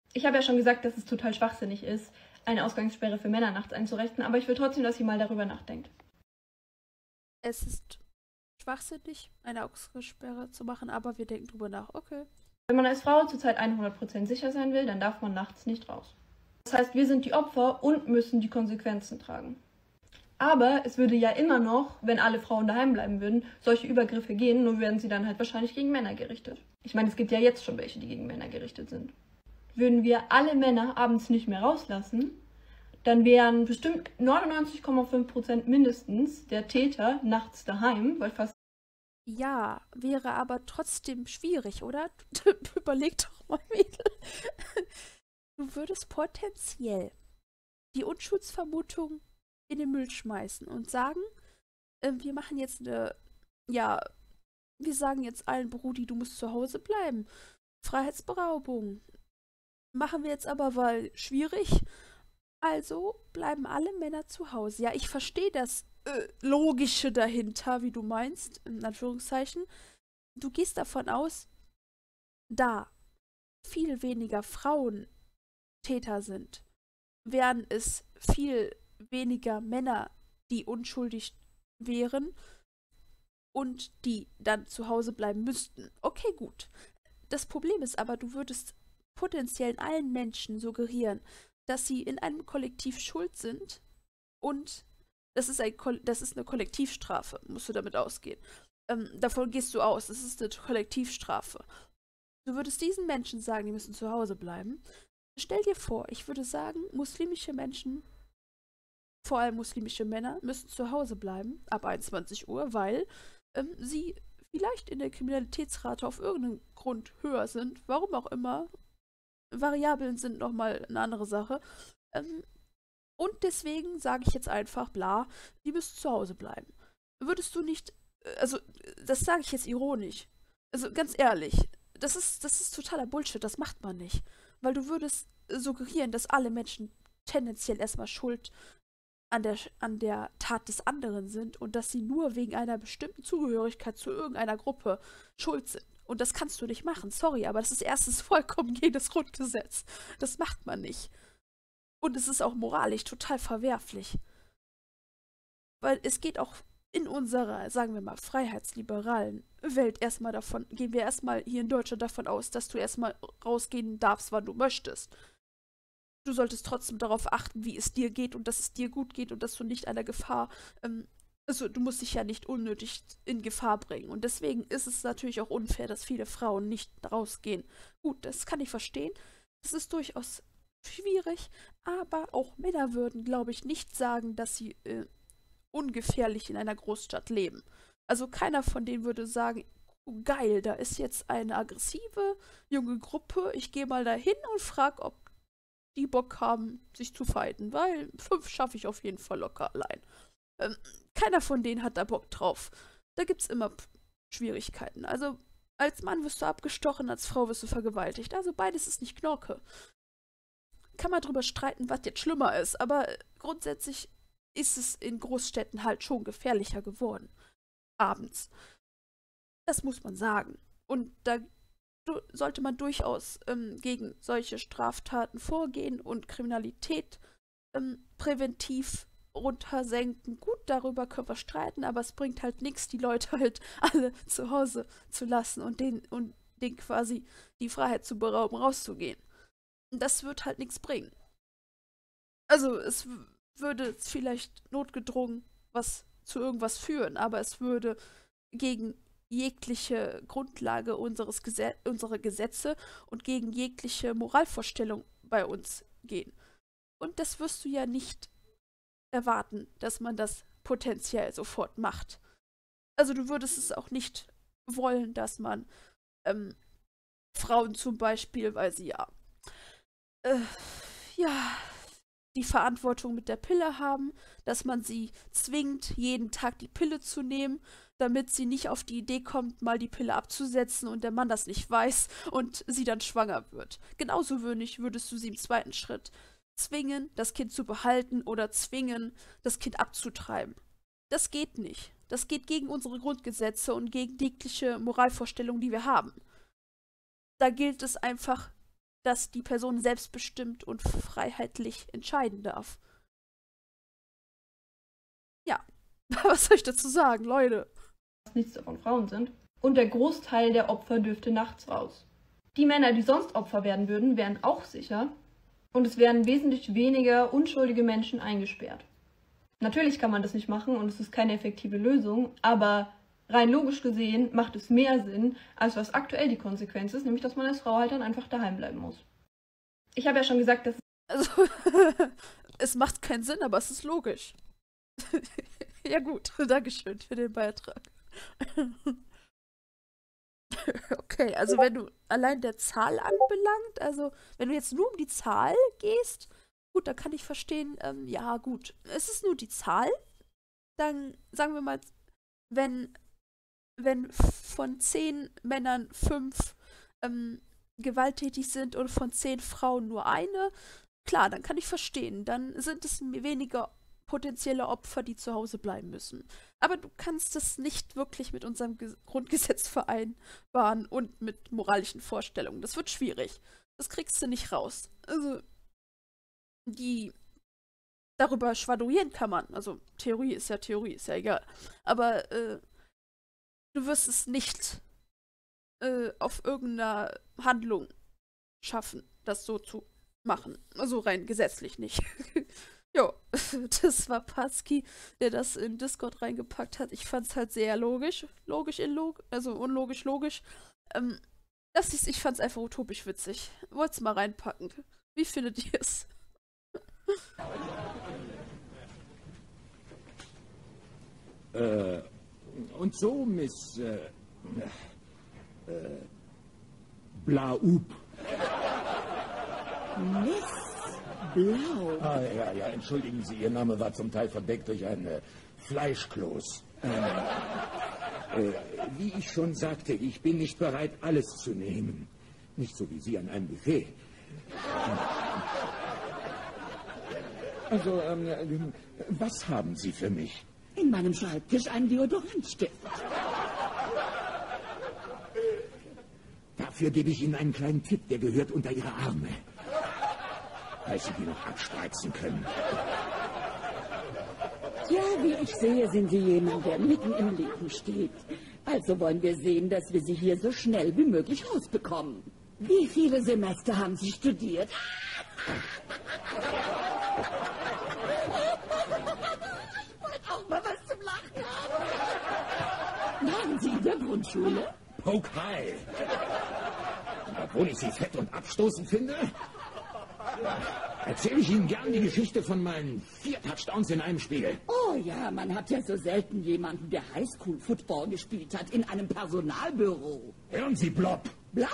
Ich habe ja schon gesagt, dass es total schwachsinnig ist, eine Ausgangssperre für Männer nachts einzurichten, aber ich will trotzdem, dass ihr mal darüber nachdenkt. Es ist schwachsinnig, eine Ausgangssperre zu machen, aber wir denken drüber nach. Okay. Wenn man als Frau zurzeit 100% sicher sein will, dann darf man nachts nicht raus. Das heißt, wir sind die Opfer und müssen die Konsequenzen tragen. Aber es würde ja immer noch, wenn alle Frauen daheim bleiben würden, solche Übergriffe gehen, nur werden sie dann halt wahrscheinlich gegen Männer gerichtet. Ich meine, es gibt ja jetzt schon welche, die gegen Männer gerichtet sind. Würden wir alle Männer abends nicht mehr rauslassen, dann wären bestimmt 99,5% mindestens der Täter nachts daheim, weil fast. Ja, wäre aber trotzdem schwierig, oder? Überleg doch mal, Mädel. Du würdest potenziell die Unschuldsvermutung in den Müll schmeißen und sagen, wir machen jetzt ja, wir sagen jetzt allen, Brudi, du musst zu Hause bleiben. Freiheitsberaubung. Machen wir jetzt aber, weil schwierig. Also bleiben alle Männer zu Hause. Ja, ich verstehe das Logische dahinter, wie du meinst, in Anführungszeichen. Du gehst davon aus, da viel weniger Frauen Täter sind, wären es viel weniger Männer, die unschuldig wären und die dann zu Hause bleiben müssten. Okay, gut. Das Problem ist aber, du würdest potenziell allen Menschen suggerieren, dass sie in einem Kollektiv schuld sind und das ist eine Kollektivstrafe, musst du damit ausgehen. Davon gehst du aus, es ist eine Kollektivstrafe. Du würdest diesen Menschen sagen, die müssen zu Hause bleiben. Stell dir vor, ich würde sagen, muslimische Menschen, vor allem muslimische Männer, müssen zu Hause bleiben ab 21 Uhr, weil sie vielleicht in der Kriminalitätsrate auf irgendeinen Grund höher sind, warum auch immer. Variablen sind nochmal eine andere Sache. Und deswegen sage ich jetzt einfach, bla, die müssen zu Hause bleiben. Würdest du nicht, also, das sage ich jetzt ironisch. Also, ganz ehrlich, das ist totaler Bullshit, das macht man nicht. Weil du würdest suggerieren, dass alle Menschen tendenziell erstmal schuld an der Tat des anderen sind und dass sie nur wegen einer bestimmten Zugehörigkeit zu irgendeiner Gruppe schuld sind. Und das kannst du nicht machen, sorry, aber das ist erstens vollkommen gegen das Grundgesetz. Das macht man nicht. Und es ist auch moralisch total verwerflich. Weil es geht auch in unserer, sagen wir mal, freiheitsliberalen Welt erstmal davon, gehen wir erstmal hier in Deutschland davon aus, dass du erstmal rausgehen darfst, wann du möchtest. Du solltest trotzdem darauf achten, wie es dir geht und dass es dir gut geht und dass du nicht einer Gefahr, also du musst dich ja nicht unnötig in Gefahr bringen. Und deswegen ist es natürlich auch unfair, dass viele Frauen nicht rausgehen. Gut, das kann ich verstehen. Das ist durchaus schwierig, aber auch Männer würden, glaube ich, nicht sagen, dass sie ungefährlich in einer Großstadt leben. Also keiner von denen würde sagen, oh, geil, da ist jetzt eine aggressive junge Gruppe, ich gehe mal dahin und frage, ob die Bock haben, sich zu fighten, weil 5 schaffe ich auf jeden Fall locker allein. Ähm, keiner von denen hat da Bock drauf. Da gibt's immer Schwierigkeiten. Also als Mann wirst du abgestochen, als Frau wirst du vergewaltigt. Also beides ist nicht Knorke. Kann man drüber streiten, was jetzt schlimmer ist, aber grundsätzlich ist es in Großstädten halt schon gefährlicher geworden. Abends. Das muss man sagen. Und da sollte man durchaus gegen solche Straftaten vorgehen und Kriminalität präventiv runtersenken. Gut, darüber können wir streiten, aber es bringt halt nichts, die Leute halt alle zu Hause zu lassen und denen quasi die Freiheit zu berauben, rauszugehen. Das wird halt nichts bringen. Also es würde vielleicht notgedrungen was zu irgendwas führen, aber es würde gegen jegliche Grundlage unserer Gesetze und gegen jegliche Moralvorstellung bei uns gehen. Und das wirst du ja nicht erwarten, dass man das potenziell sofort macht. Also du würdest es auch nicht wollen, dass man ähm, Frauen zum Beispiel, weil sie äh, ja, die Verantwortung mit der Pille haben, dass man sie zwingt, jeden Tag die Pille zu nehmen, damit sie nicht auf die Idee kommt, mal die Pille abzusetzen und der Mann das nicht weiß und sie dann schwanger wird. Genauso wenig würdest du sie im zweiten Schritt zwingen, das Kind zu behalten oder zwingen, das Kind abzutreiben. Das geht nicht. Das geht gegen unsere Grundgesetze und gegen jegliche Moralvorstellung, die wir haben. Da gilt es einfach, dass die Person selbstbestimmt und freiheitlich entscheiden darf. Ja, was soll ich dazu sagen, Leute? Nichts davon Frauen sind. Und der Großteil der Opfer dürfte nachts raus. Die Männer, die sonst Opfer werden würden, wären auch sicher. Und es werden wesentlich weniger unschuldige Menschen eingesperrt. Natürlich kann man das nicht machen und es ist keine effektive Lösung, aber rein logisch gesehen macht es mehr Sinn, als was aktuell die Konsequenz ist, nämlich dass man als Frau halt dann einfach daheim bleiben muss. Ich habe ja schon gesagt, dass... Also, es macht keinen Sinn, aber es ist logisch. Ja gut, Dankeschön für den Beitrag. Okay, also wenn du allein der Zahl anbelangt, also wenn du jetzt nur um die Zahl gehst, gut, dann kann ich verstehen, ja gut, es ist nur die Zahl, dann sagen wir mal, wenn von 10 Männern 5 gewalttätig sind und von 10 Frauen nur eine, klar, dann kann ich verstehen, dann sind es weniger potenzielle Opfer, die zu Hause bleiben müssen. Aber du kannst es nicht wirklich mit unserem Grundgesetz vereinbaren und mit moralischen Vorstellungen. Das wird schwierig. Das kriegst du nicht raus. Also, darüber schwadronieren kann man. Also, Theorie ist ja egal. Aber du wirst es nicht auf irgendeiner Handlung schaffen, das so zu machen. Also rein gesetzlich nicht. Jo, das war Patzki, der das in Discord reingepackt hat. Ich fand's halt sehr logisch. Also unlogisch, logisch. Ich fand's einfach utopisch witzig. Wollt's mal reinpacken. Wie findet ihr es? Und so, Miss Blaup. Miss Blau. Ah, ja, entschuldigen Sie, Ihr Name war zum Teil verdeckt durch ein Fleischkloß. Wie ich schon sagte, ich bin nicht bereit, alles zu nehmen. Nicht so wie Sie an einem Buffet. Also, was haben Sie für mich? In meinem Schreibtisch ein Deodorantstift. Dafür gebe ich Ihnen einen kleinen Tipp, der gehört unter Ihre Arme. Falls Sie die noch abspreizen können. Ja, wie ich sehe, sind Sie jemand, der mitten im Leben steht. Also wollen wir sehen, dass wir Sie hier so schnell wie möglich rausbekommen. Wie viele Semester haben Sie studiert? Ich wollte auch mal was zum Lachen haben. Waren Sie in der Grundschule? Poke High. Obwohl ich Sie fett und abstoßend finde, erzähle ich Ihnen gern die Geschichte von meinen 4 Touchdowns in einem Spiel. Oh ja, man hat ja so selten jemanden, der Highschool-Football gespielt hat, in einem Personalbüro. Hören Sie, Blob. Blaub!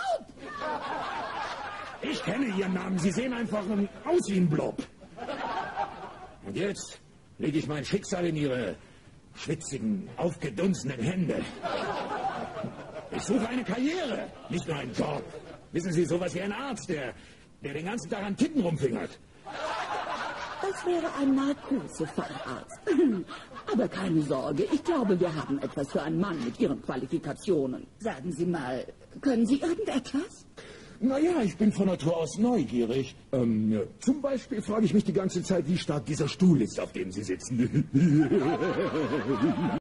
Ich kenne Ihren Namen. Sie sehen einfach aus wie ein Blob. Und jetzt lege ich mein Schicksal in Ihre schwitzigen, aufgedunsenen Hände. Ich suche eine Karriere, nicht nur einen Job. Wissen Sie, sowas wie ein Arzt, der den ganzen Tag an Titten rumfingert. Das wäre ein Narkosefacharzt. Aber keine Sorge, ich glaube, wir haben etwas für einen Mann mit Ihren Qualifikationen. Sagen Sie mal, können Sie irgendetwas? Naja, ich bin von Natur aus neugierig. Zum Beispiel frage ich mich die ganze Zeit, wie stark dieser Stuhl ist, auf dem Sie sitzen.